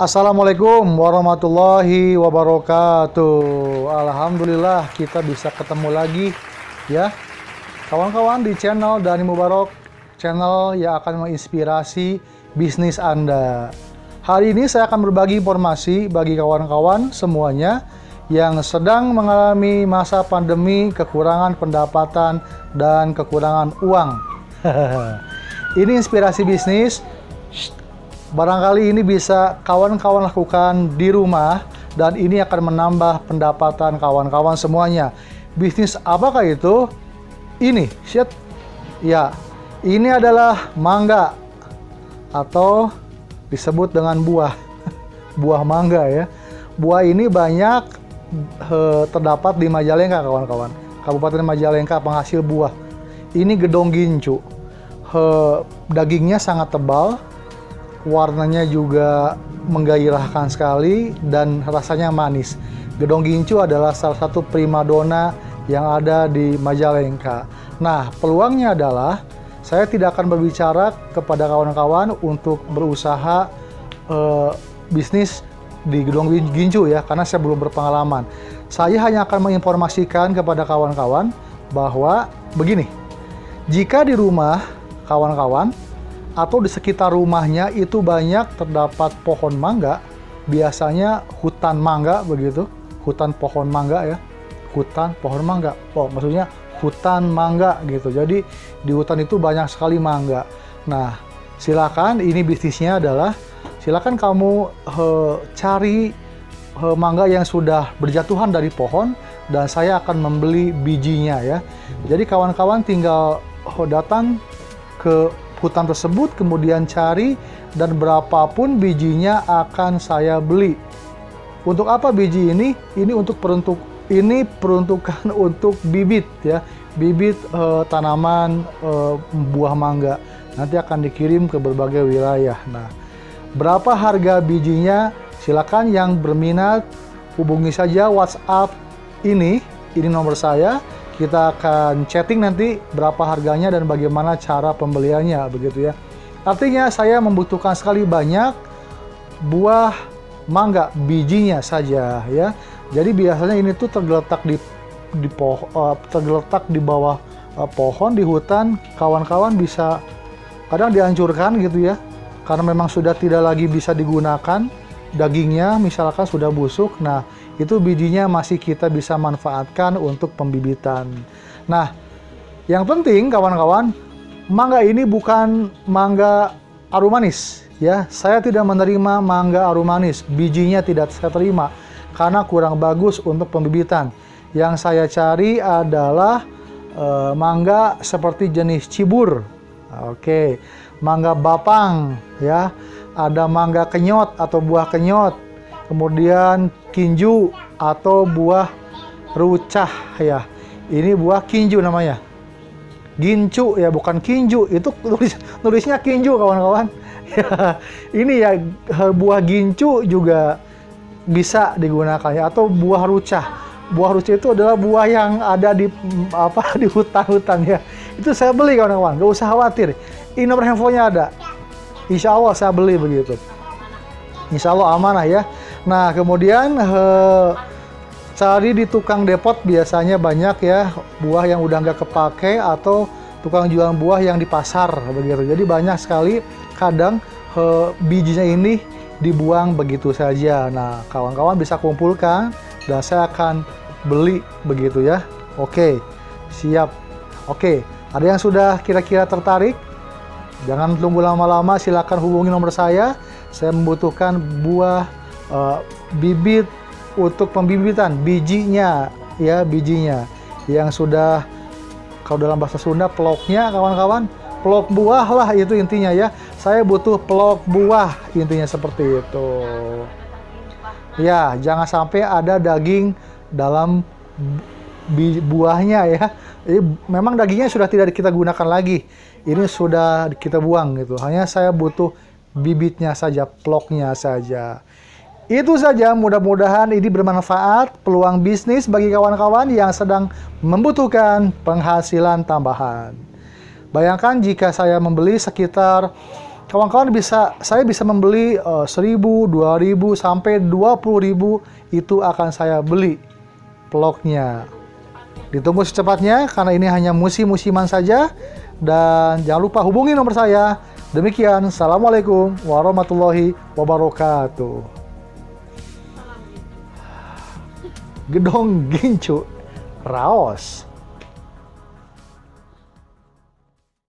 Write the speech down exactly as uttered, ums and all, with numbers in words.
Assalamualaikum warahmatullahi wabarakatuh. Alhamdulillah kita bisa ketemu lagi ya kawan-kawan di channel Dhani Mubarak, channel yang akan menginspirasi bisnis Anda. Hari ini saya akan berbagi informasi bagi kawan-kawan semuanya yang sedang mengalami masa pandemi, kekurangan pendapatan dan kekurangan uang. Ini inspirasi bisnis. Barangkali ini bisa kawan-kawan lakukan di rumah dan ini akan menambah pendapatan kawan-kawan semuanya. Bisnis apakah itu? Ini, shit. Ya, ini adalah mangga atau disebut dengan buah. Buah mangga ya. Buah ini banyak he, terdapat di Majalengka kawan-kawan. Kabupaten Majalengka penghasil buah. Ini gedong gincu. He, dagingnya sangat tebal. Warnanya juga menggairahkan sekali dan rasanya manis. Gedong gincu adalah salah satu primadona yang ada di Majalengka. Nah, peluangnya adalah saya tidak akan berbicara kepada kawan-kawan untuk berusaha eh, bisnis di gedong gincu ya, karena saya belum berpengalaman. Saya hanya akan menginformasikan kepada kawan-kawan bahwa begini, jika di rumah kawan-kawan atau di sekitar rumahnya itu banyak terdapat pohon mangga, biasanya hutan mangga begitu, hutan pohon mangga ya, hutan pohon mangga, oh maksudnya hutan mangga gitu. Jadi di hutan itu banyak sekali mangga. Nah, silakan, ini bisnisnya adalah silakan kamu he, cari he, mangga yang sudah berjatuhan dari pohon dan saya akan membeli bijinya ya. Jadi kawan-kawan tinggal he, datang ke hutan tersebut, kemudian cari dan berapapun bijinya akan saya beli. Untuk apa biji ini? Ini untuk peruntuk ini peruntukan untuk bibit ya, bibit eh, tanaman eh, buah mangga. Nanti akan dikirim ke berbagai wilayah. Nah, berapa harga bijinya? Silakan yang berminat hubungi saja WhatsApp ini, ini nomor saya. Kita akan chatting nanti berapa harganya dan bagaimana cara pembeliannya begitu ya. Artinya saya membutuhkan sekali banyak buah mangga bijinya saja ya. Jadi biasanya ini tuh tergeletak di di pohon, uh, tergeletak di bawah uh, pohon di hutan. Kawan-kawan bisa kadang dihancurkan gitu ya, karena memang sudah tidak lagi bisa digunakan. Dagingnya misalkan sudah busuk. Nah, itu bijinya masih kita bisa manfaatkan untuk pembibitan. Nah, yang penting kawan-kawan, mangga ini bukan mangga arum manis ya. Saya tidak menerima mangga arum manis, bijinya tidak saya terima karena kurang bagus untuk pembibitan. Yang saya cari adalah uh, mangga seperti jenis cibur. Oke, mangga bapang ya. Ada mangga kenyot atau buah kenyot. Kemudian kinju atau buah rucah ya. Ini buah kinju namanya. Gincu ya, bukan kinju. Itu nulis, nulisnya kinju kawan-kawan. Ya, ini ya buah gincu juga bisa digunakan ya, atau buah rucah. Buah rucah itu adalah buah yang ada di apa di hutan-hutan ya. Itu saya beli kawan-kawan, gak usah khawatir. Ini nomor handphonenya ada. Insya Allah saya beli begitu. Insya Allah amanah ya. Nah, kemudian he, cari di tukang depot biasanya banyak ya buah yang udah nggak kepake atau tukang jual buah yang di pasar begitu. Jadi banyak sekali kadang he, bijinya ini dibuang begitu saja. Nah, kawan-kawan bisa kumpulkan dan saya akan beli begitu ya. Oke, siap. Oke, ada yang sudah kira-kira tertarik? Jangan tunggu lama-lama, silakan hubungi nomor saya. Saya membutuhkan buah uh, bibit untuk pembibitan, bijinya ya, bijinya yang sudah, kalau dalam bahasa Sunda peloknya kawan-kawan, pelok buah lah itu intinya ya. Saya butuh pelok buah, intinya seperti itu. Ya, jangan sampai ada daging dalam buahnya ya. Jadi, memang dagingnya sudah tidak kita gunakan lagi. Ini sudah kita buang gitu. Hanya saya butuh bibitnya saja, ploknya saja. Itu saja, mudah-mudahan ini bermanfaat, peluang bisnis bagi kawan-kawan yang sedang membutuhkan penghasilan tambahan. Bayangkan jika saya membeli sekitar kawan-kawan bisa, saya bisa membeli uh, seribu, dua ribu, sampai dua puluh ribu, itu akan saya beli vlognya. Ditunggu secepatnya, karena ini hanya musim-musiman saja. Dan jangan lupa hubungi nomor saya. Demikian, Assalamualaikum warahmatullahi wabarakatuh. Gedong gincu, raos.